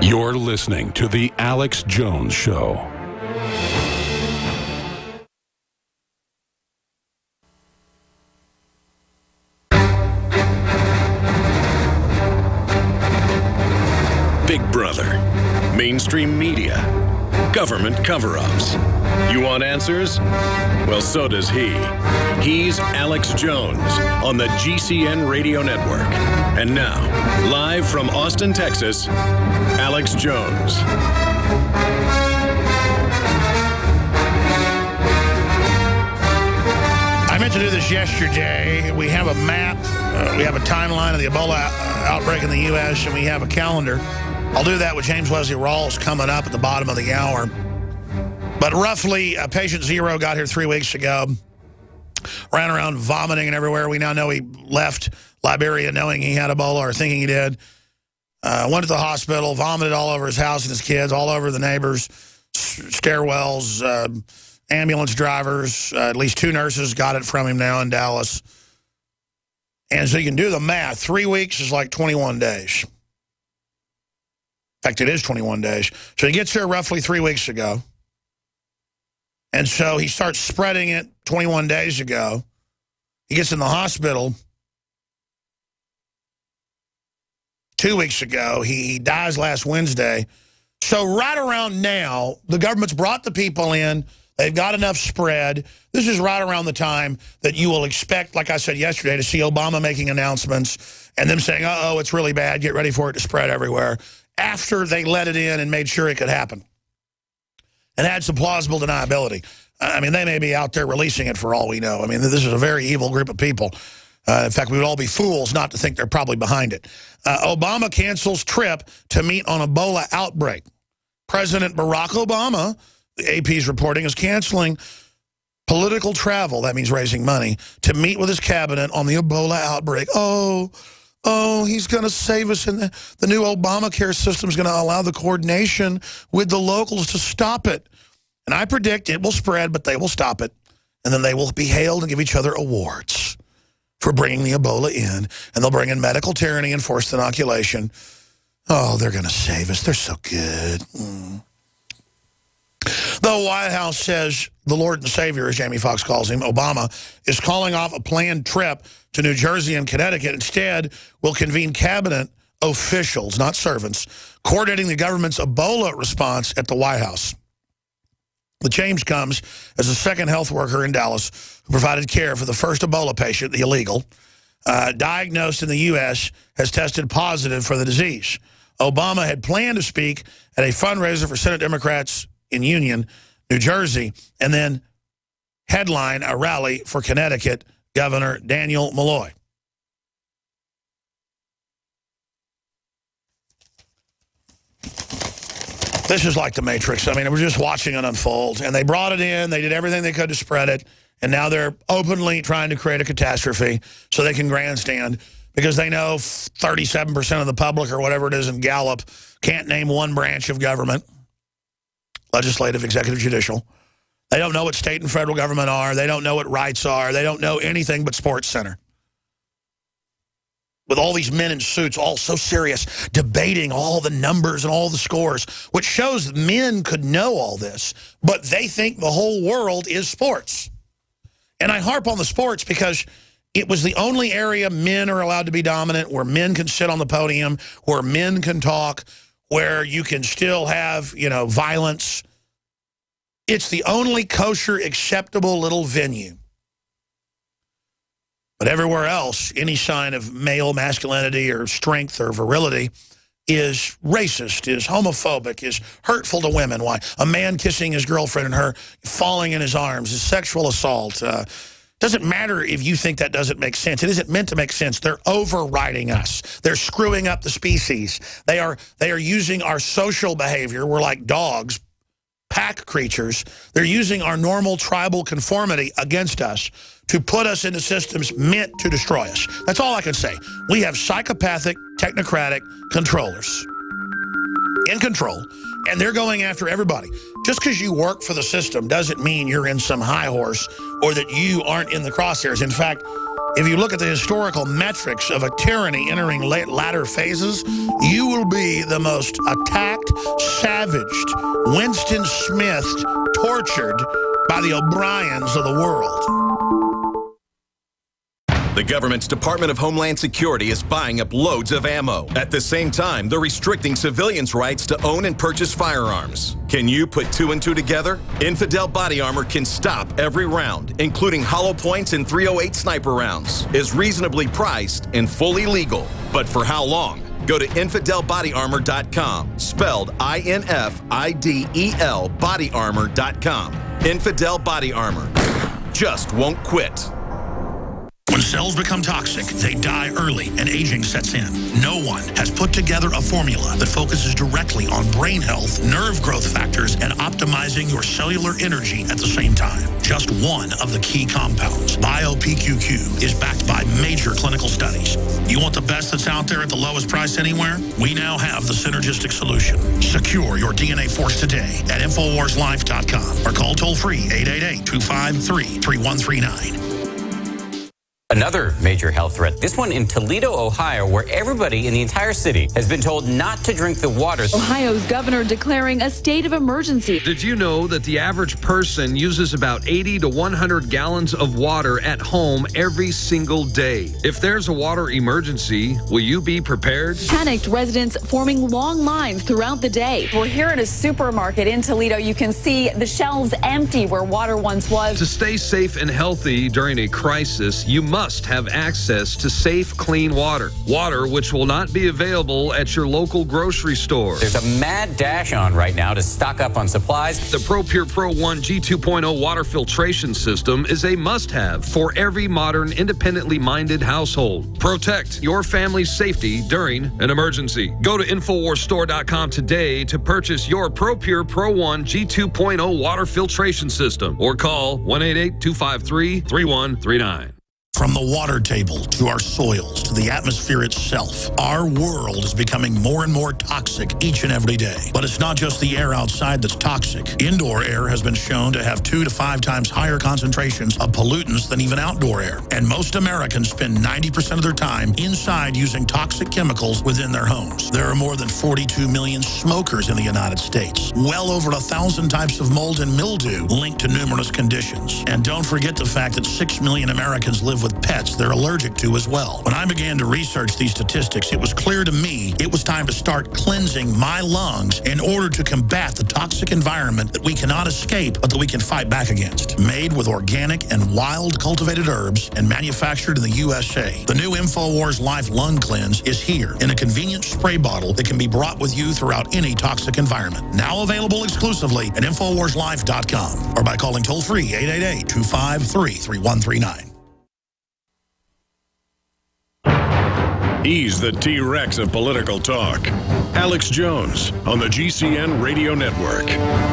You're listening to The Alex Jones Show. Big Brother, mainstream media, government cover-ups. You want answers? Well, so does he. He's Alex Jones on the GCN Radio Network. And now, live from Austin, Texas, Alex Jones. I meant to do this yesterday. We have a map. We have a timeline of the Ebola outbreak in the U.S., and we have a calendar. I'll do that with James Wesley Rawls coming up at the bottom of the hour. But roughly, patient 0 got here 3 weeks ago, ran around vomiting and everywhere. We now know he left Liberia knowing he had Ebola or thinking he did. Went to the hospital, vomited all over his house and his kids, all over the neighbors, stairwells, ambulance drivers. At least 2 nurses got it from him now in Dallas. And so you can do the math. 3 weeks is like 21 days. In fact, it is 21 days. So he gets here roughly 3 weeks ago. And so he starts spreading it 21 days ago. He gets in the hospital 2 weeks ago. He dies last Wednesday. So right around now, the government's brought the people in. They've got enough spread. This is right around the time that you will expect, like I said yesterday, to see Obama making announcements and them saying, uh-oh, it's really bad, get ready for it to spread everywhere, after they let it in and made sure it could happen and had some plausible deniability. I mean, they may be out there releasing it for all we know. I mean, this is a very evil group of people. In fact, we would all be fools not to think they're probably behind it. Obama cancels trip to meet on Ebola outbreak. President Barack Obama, the AP's reporting, is canceling political travel, that means raising money, to meet with his cabinet on the Ebola outbreak. Oh, he's going to save us, and the new Obamacare system is going to allow the coordination with the locals to stop it. And I predict it will spread, but they will stop it. And then they will be hailed and give each other awards for bringing the Ebola in. And they'll bring in medical tyranny and forced inoculation. Oh, they're going to save us. They're so good. The White House says the Lord and Savior, as Jamie Foxx calls him, Obama, is calling off a planned trip to New Jersey and Connecticut. Instead, will convene cabinet officials, not servants, coordinating the government's Ebola response at the White House. The change comes as a second health worker in Dallas who provided care for the first Ebola patient, the illegal, diagnosed in the U.S., has tested positive for the disease. Obama had planned to speak at a fundraiser for Senate Democrats in Union, New Jersey, and then headline a rally for Connecticut Governor Daniel Malloy. This is like the Matrix. I mean, we're just watching it unfold. And they brought it in. They did everything they could to spread it. And now they're openly trying to create a catastrophe so they can grandstand, because they know 37% of the public or whatever it is in Gallup can't name one branch of government, legislative, executive, judicial. They don't know what state and federal government are. They don't know what rights are. They don't know anything but Sports Center. With all these men in suits, all so serious, debating all the numbers and all the scores, which shows that men could know all this, but they think the whole world is sports. And I harp on the sports because it was the only area men are allowed to be dominant, where men can sit on the podium, where men can talk, where you can still have, you know, violence. It's the only kosher, acceptable little venue. But everywhere else, any sign of male masculinity or strength or virility is racist, is homophobic, is hurtful to women. Why? A man kissing his girlfriend and her falling in his arms is sexual assault. Doesn't matter if you think that doesn't make sense. It isn't meant to make sense. They're overriding us. They're screwing up the species. They are using our social behavior. We're like dogs, pack creatures. They're using our normal tribal conformity against us to put us into systems meant to destroy us. That's all I can say. We have psychopathic, technocratic controllers in control, and they're going after everybody. Just because you work for the system doesn't mean you're in some high horse or that you aren't in the crosshairs. In fact, if you look at the historical metrics of a tyranny entering latter phases, you will be the most attacked, savaged, Winston Smithed, tortured by the O'Briens of the world. The government's Department of Homeland Security is buying up loads of ammo. At the same time, they're restricting civilians' rights to own and purchase firearms. Can you put two and two together? Infidel Body Armor can stop every round, including hollow points and .308 sniper rounds. Is reasonably priced and fully legal. But for how long? Go to InfidelBodyArmor.com, spelled INFIDEL bodyarmor.com. Infidel Body Armor. Just won't quit. When cells become toxic, they die early and aging sets in. No one has put together a formula that focuses directly on brain health, nerve growth factors, and optimizing your cellular energy at the same time. Just one of the key compounds, BioPQQ, is backed by major clinical studies. You want the best that's out there at the lowest price anywhere? We now have the synergistic solution. Secure your DNA force today at InfoWarsLife.com or call toll-free 888-253-3139. Another major health threat, this one in Toledo, Ohio, where everybody in the entire city has been told not to drink the water. Ohio's governor declaring a state of emergency. Did you know that the average person uses about 80 to 100 gallons of water at home every single day? If there's a water emergency, will you be prepared? Panicked residents forming long lines throughout the day. We're here at a supermarket in Toledo. You can see the shelves empty where water once was. To stay safe and healthy during a crisis, you must have access to safe, clean water. Water which will not be available at your local grocery store. There's a mad dash on right now to stock up on supplies. The ProPure Pro 1 G2.0 water filtration system is a must-have for every modern, independently minded household. Protect your family's safety during an emergency. Go to InfoWarsStore.com today to purchase your ProPure Pro 1 G2.0 water filtration system or call 1-888-253-3139. From the water table to our soils to the atmosphere itself, our world is becoming more and more toxic each and every day. But it's not just the air outside that's toxic. Indoor air has been shown to have 2 to 5 times higher concentrations of pollutants than even outdoor air. And most Americans spend 90% of their time inside using toxic chemicals within their homes. There are more than 42 million smokers in the United States. Well over 1,000 types of mold and mildew linked to numerous conditions. And don't forget the fact that 6 million Americans live with pets they're allergic to as well. When I began to research these statistics, it was clear to me it was time to start cleansing my lungs in order to combat the toxic environment that we cannot escape, but that we can fight back against. Made with organic and wild cultivated herbs and manufactured in the USA, the new InfoWars Life Lung Cleanse is here in a convenient spray bottle that can be brought with you throughout any toxic environment. Now available exclusively at InfoWarsLife.com or by calling toll-free 888-253-3139. He's the T-Rex of political talk. Alex Jones on the GCN Radio Network.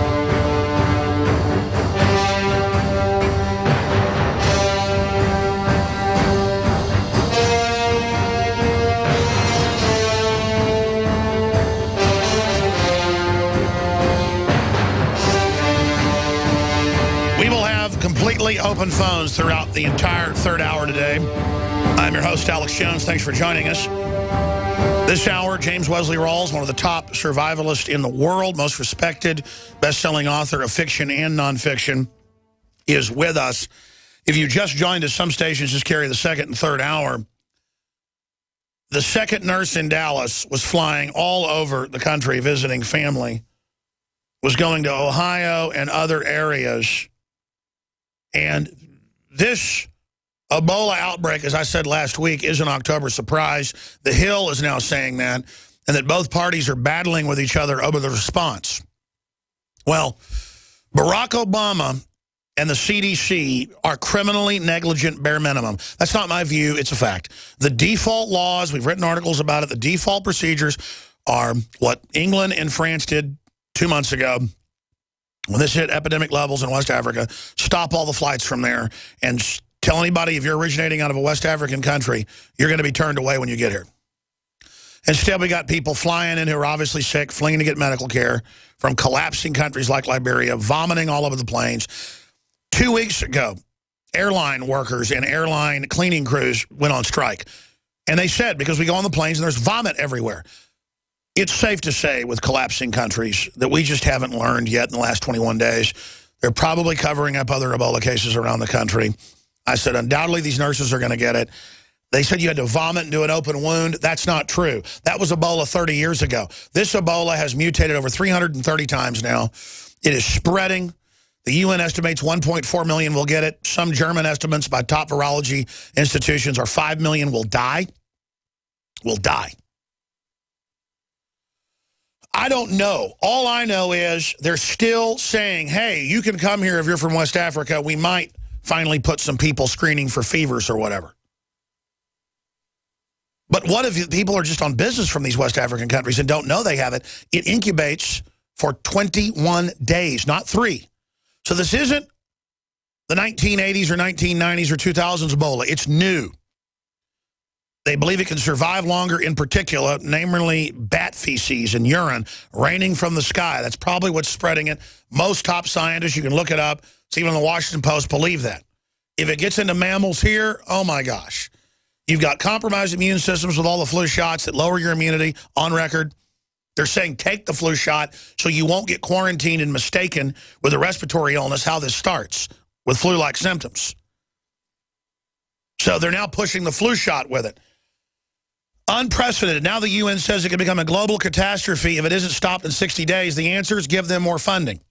We will have completely open phones throughout the entire third hour today. I'm your host, Alex Jones. Thanks for joining us. This hour, James Wesley Rawls, one of the top survivalists in the world, most respected, best-selling author of fiction and nonfiction, is with us. If you just joined us, some stations just carry the second and third hour. The second nurse in Dallas was flying all over the country visiting family, was going to Ohio and other areas. And this Ebola outbreak, as I said last week, is an October surprise. The Hill is now saying that, and that both parties are battling with each other over the response. Well, Barack Obama and the CDC are criminally negligent bare minimum. That's not my view. It's a fact. The default laws, we've written articles about it, the default procedures are what England and France did 2 months ago when this hit epidemic levels in West Africa. Stop all the flights from there and tell anybody if you're originating out of a West African country, you're going to be turned away when you get here. Instead, we got people flying in who are obviously sick, fleeing to get medical care from collapsing countries like Liberia, vomiting all over the plains. 2 weeks ago, airline workers and airline cleaning crews went on strike. And they said, because we go on the planes and there's vomit everywhere. It's safe to say with collapsing countries that we just haven't learned yet in the last 21 days. They're probably covering up other Ebola cases around the country. I said, undoubtedly, these nurses are going to get it. They said you had to vomit and do an open wound. That's not true. That was Ebola 30 years ago. This Ebola has mutated over 330 times now. It is spreading. The UN estimates 1.4 million will get it. Some German estimates by top virology institutions are 5 million will die. Will die. I don't know. All I know is they're still saying, hey, you can come here if you're from West Africa. We might finally put some people screening for fevers or whatever. But what if people are just on business from these West African countries and don't know they have it? It incubates for 21 days, not 3. So this isn't the 1980s or 1990s or 2000s Ebola. It's new. They believe it can survive longer, in particular, namely bat feces and urine raining from the sky. That's probably what's spreading it. Most top scientists, you can look it up, it's even in the Washington Post, believe that. If it gets into mammals here, oh my gosh. You've got compromised immune systems with all the flu shots that lower your immunity on record. They're saying take the flu shot so you won't get quarantined and mistaken with a respiratory illness, how this starts, with flu-like symptoms. So they're now pushing the flu shot with it. Unprecedented. Now the UN says it can become a global catastrophe if it isn't stopped in 60 days. The answer is give them more funding.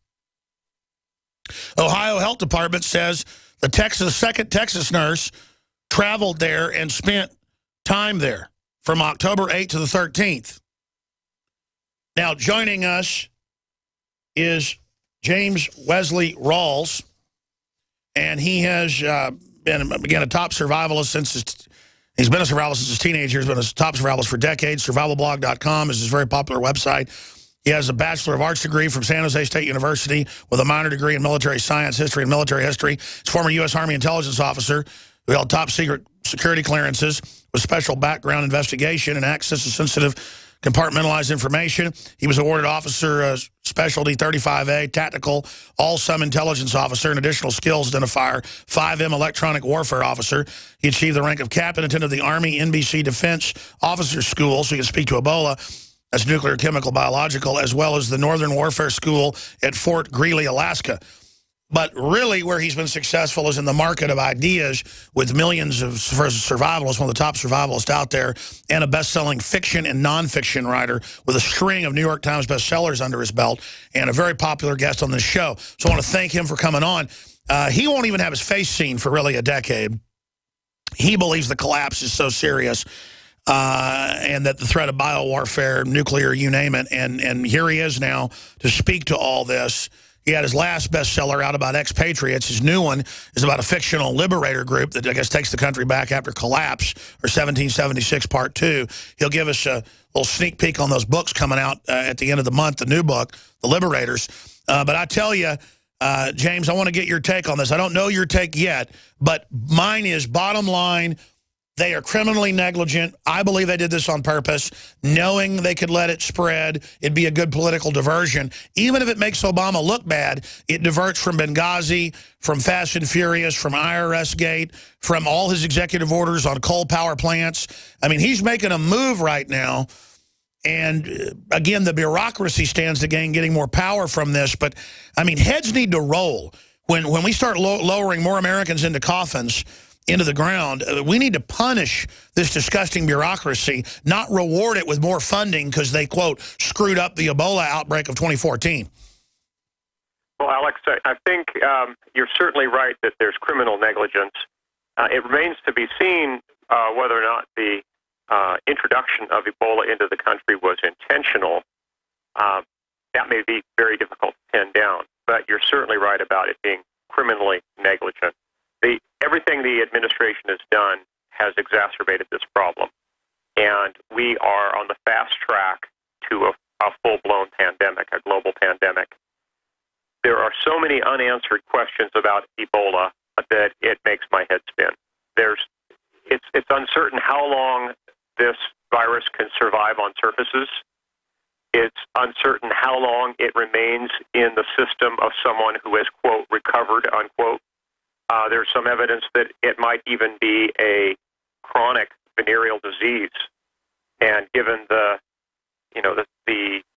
Ohio Health Department says the second Texas nurse traveled there and spent time there from October 8th to the 13th. Now, joining us is James Wesley Rawls, and he has been, again, a top survivalist since he's been a survivalist since his teenage years, been a top survivalist for decades. Survivalblog.com is his very popular website. He has a Bachelor of Arts degree from San Jose State University with a minor degree in military science, history, and military history. He's a former U.S. Army intelligence officer who held top secret security clearances with special background investigation and access to sensitive compartmentalized information. He was awarded Officer Specialty 35A, Tactical All-Sum Intelligence Officer, and Additional Skills Identifier 5M Electronic Warfare Officer. He achieved the rank of Captain, attended the Army NBC Defense Officer School, so he can speak to Ebola. That's nuclear, chemical, biological, as well as the Northern Warfare School at Fort Greely, Alaska. But really where he's been successful is in the market of ideas with millions of survivalists, one of the top survivalists out there, and a best-selling fiction and nonfiction writer with a string of New York Times bestsellers under his belt and a very popular guest on this show. So I want to thank him for coming on. He won't even have his face seen for really a decade. He believes the collapse is so serious and that the threat of biowarfare, nuclear, you name it, and here he is now to speak to all this. He had his last bestseller out about expatriates. His new one is about a fictional liberator group that I guess takes the country back after collapse, or 1776 Part 2. He'll give us a little sneak peek on those books coming out at the end of the month, the new book, The Liberators. But I tell you, James, I want to get your take on this. I don't know your take yet, but mine is bottom line, they are criminally negligent. I believe they did this on purpose, knowing they could let it spread. It'd be a good political diversion. Even if it makes Obama look bad, it diverts from Benghazi, from Fast and Furious, from IRS Gate, from all his executive orders on coal power plants. I mean, he's making a move right now. And again, the bureaucracy stands to gain getting more power from this. But, I mean, heads need to roll. When we start lowering more Americans into coffins, into the ground, we need to punish this disgusting bureaucracy, not reward it with more funding because they, quote, screwed up the Ebola outbreak of 2014. Well, Alex, I think you're certainly right that there's criminal negligence. It remains to be seen whether or not the introduction of Ebola into the country was intentional. That may be very difficult to pin down, but you're certainly right about it being criminally negligent. Everything the administration has done has exacerbated this problem, and we are on the fast track to a full-blown pandemic, a global pandemic. There are so many unanswered questions about Ebola that it makes my head spin. It's uncertain how long this virus can survive on surfaces. It's uncertain how long it remains in the system of someone who has, quote, recovered, unquote. There's some evidence that it might even be a chronic venereal disease. And given the